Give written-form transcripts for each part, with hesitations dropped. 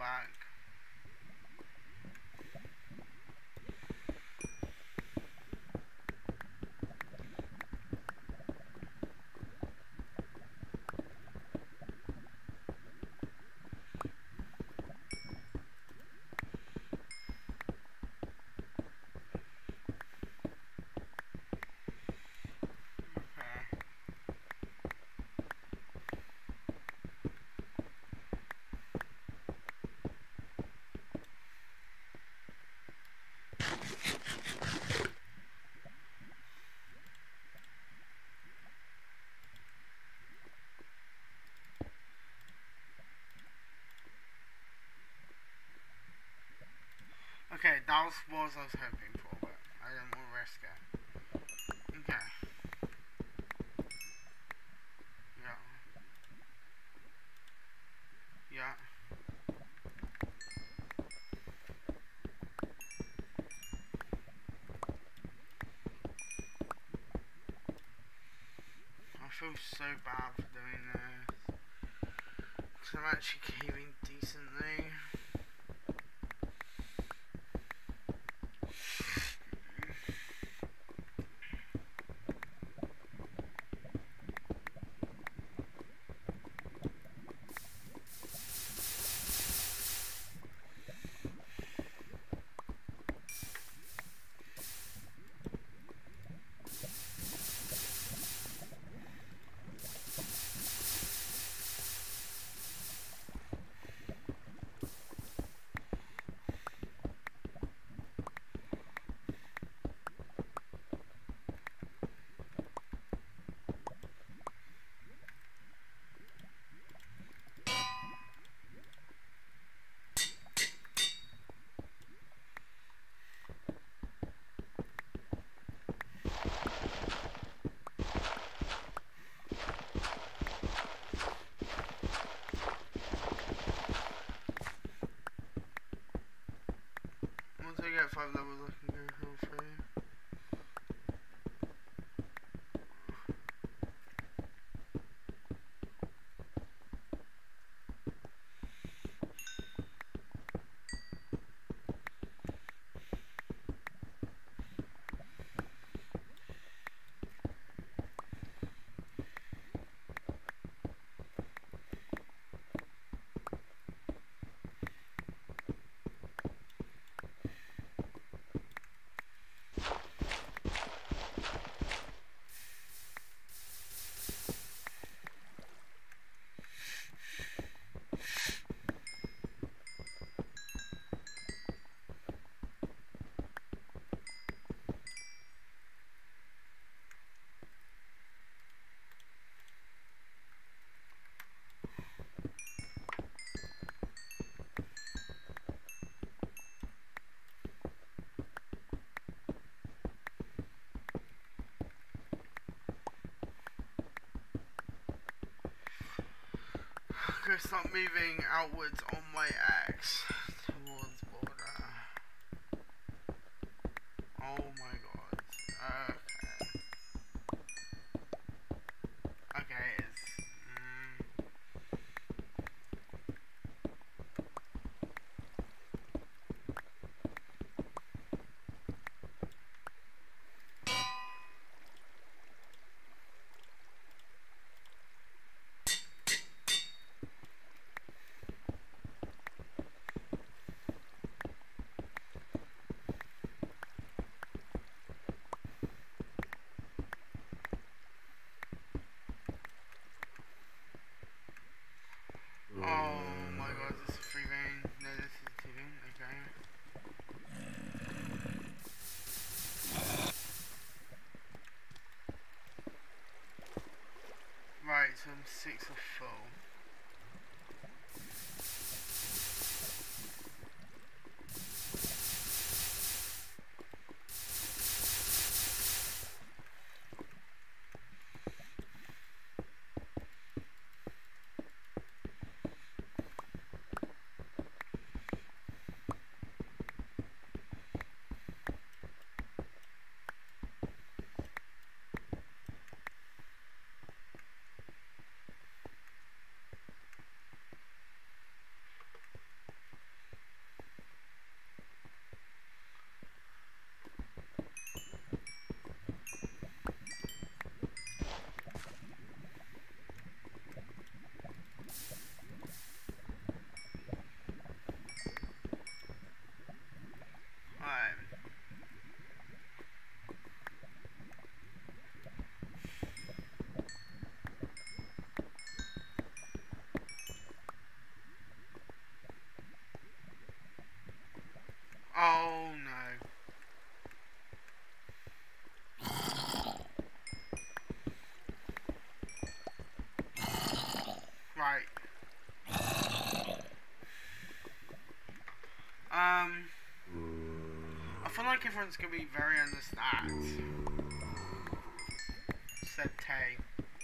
back. Okay, that was what I was hoping for, but I didn't want to risk it. Okay. Yeah. Yeah. I feel so bad for doing this. Because I'm actually caving decently. Once I get 5 levels I can go heal free. I'm gonna start moving outwards on my X towards border. Oh my god. Okay, it's... Oh my god, this is a free vein. No, this is a 2 vein, okay. Right, so I'm 6 of full. like everyone's gonna be very understand. Said Tay.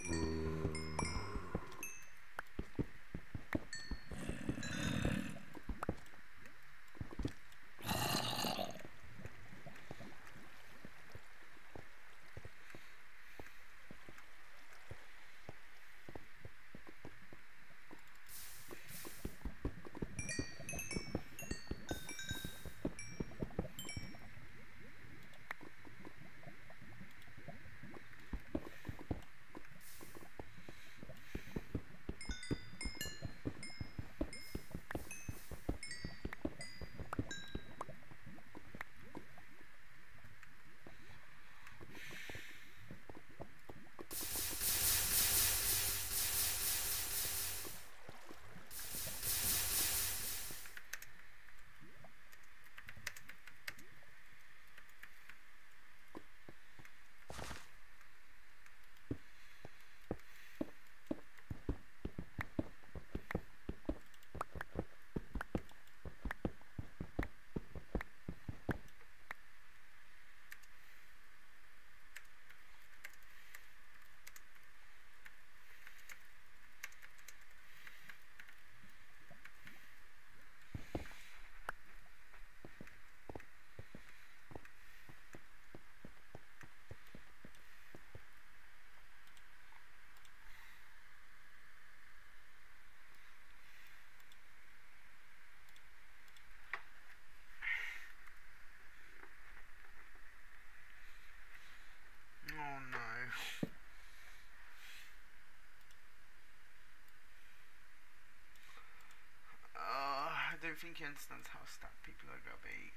Oh no. I don't think he understands how stacked people are gonna be.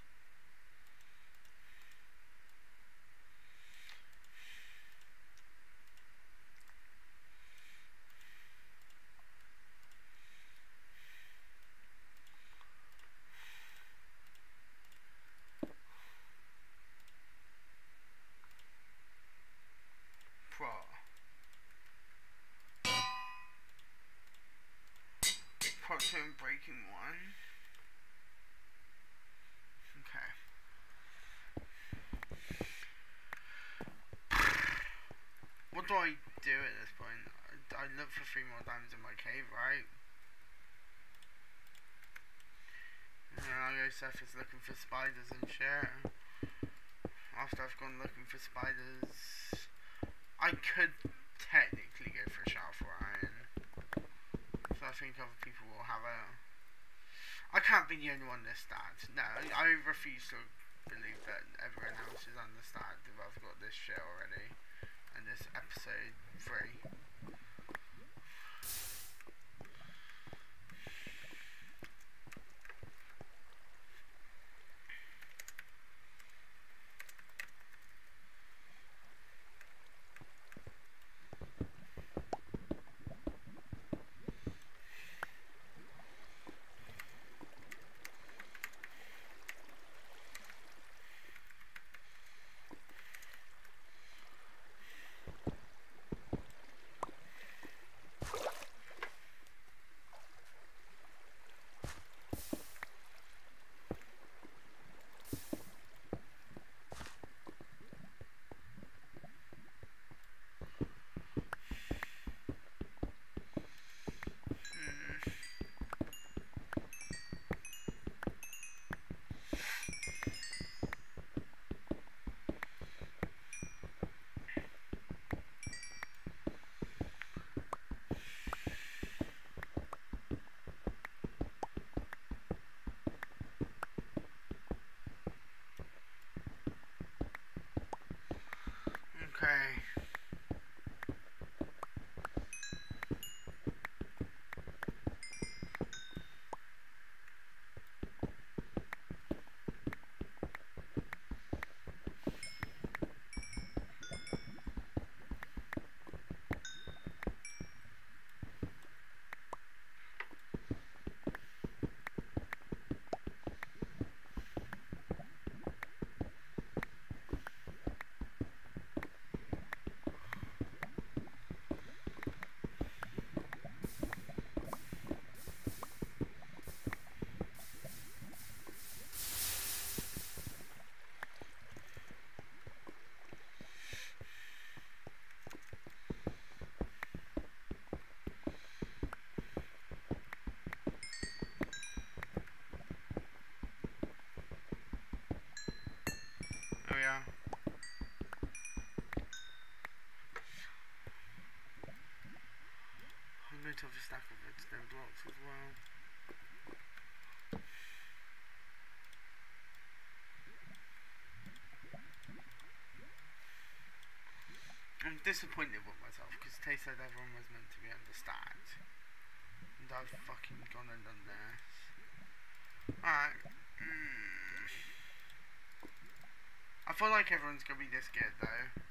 Pro. Proton breaking one. Okay. What do I do at this point? I look for 3 more diamonds in my cave, right? And then I go surface looking for spiders and shit. After I've gone looking for spiders, I could technically go for a shower for iron. So I think other people will have a... I can't be the only one this stat. No, I refuse to believe that everyone else is understaffed if I've got this shit already. And this episode 3. disappointed with myself because Tay said everyone was meant to be understand, and I've fucking gone and done this. Alright. I feel like everyone's gonna be this good though.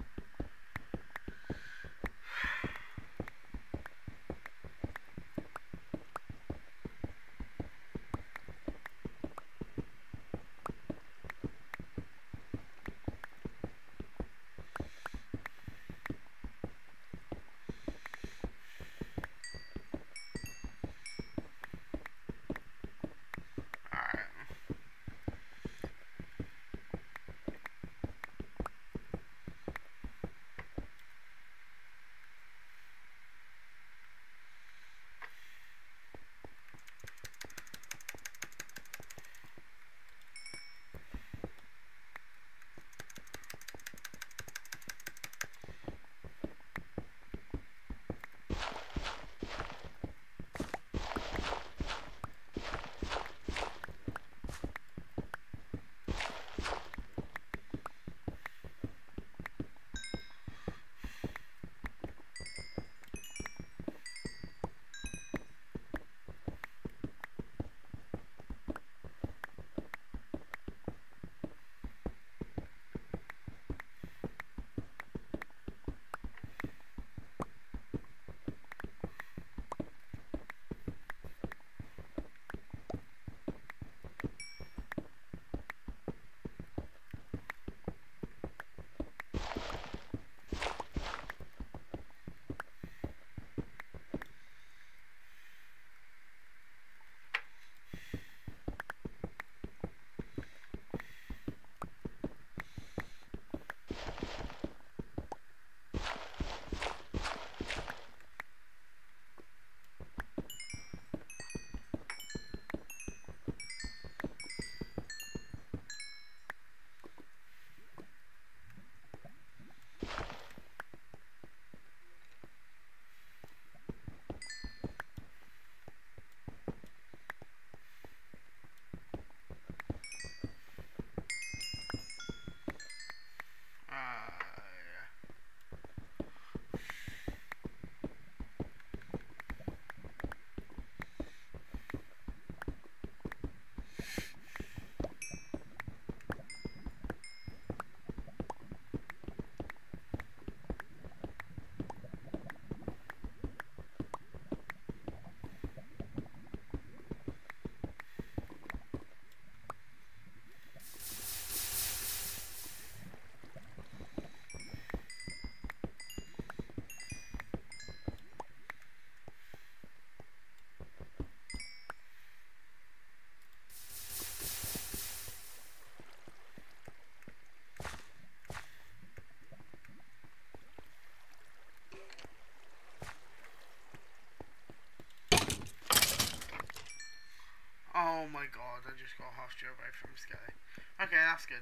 Oh my god, I just got half straight away from Skelly. Okay, that's good.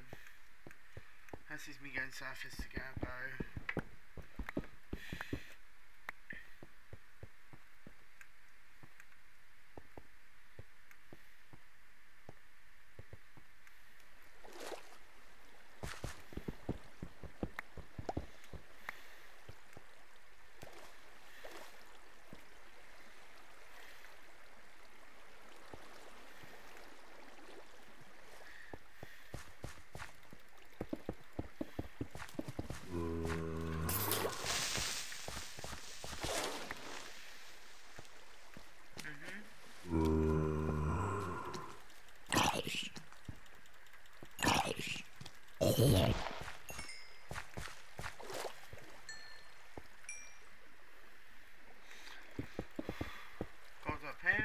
This is me going surface to get a bow. Goes up here.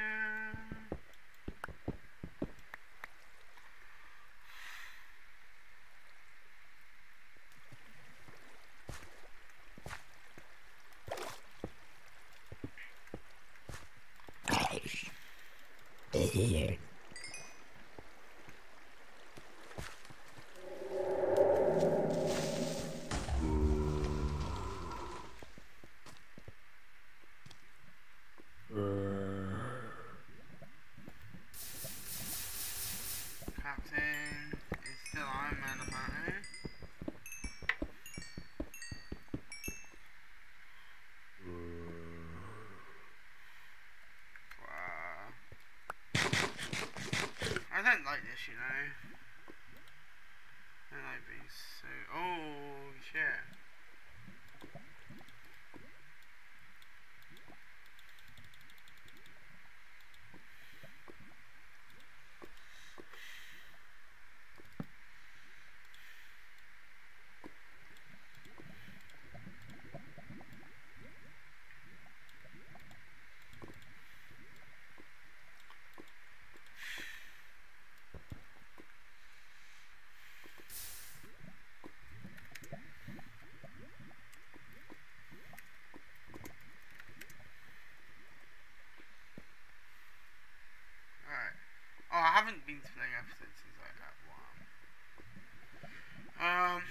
Captain is still Iron Man apparently. I don't like this, you know. I don't like being so... Oh, shit. Alright. Oh, I haven't been to playing episodes since like that one.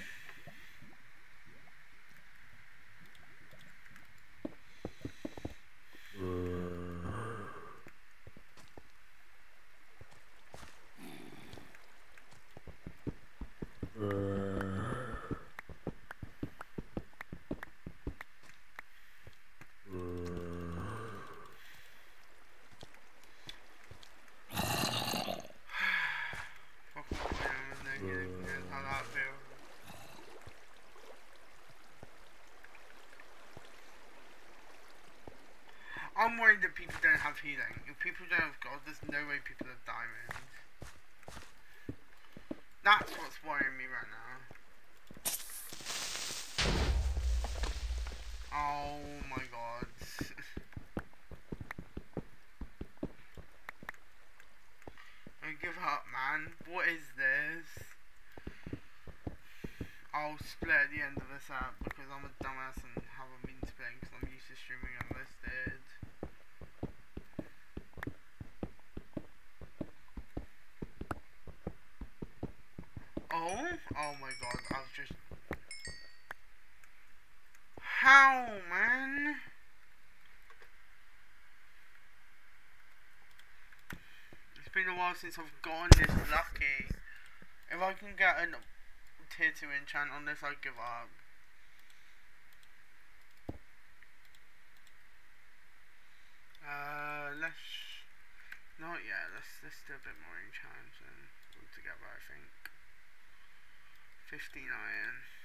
How that feels. I'm worried that people don't have healing. If people don't have gold, there's no way people have diamonds. That's what's worrying me right now. Oh my god. I give up, man. What is this? I'll split at the end of this app because I'm a dumbass and haven't been splitting because I'm used to streaming unlisted. Oh my god, I've just... How, man? It's been a while since I've gotten this lucky. If I can get a tier 2 enchant on this, I'd give up. Let's... Not yet, let's do a bit more enchants and all together, I think. 15 iron.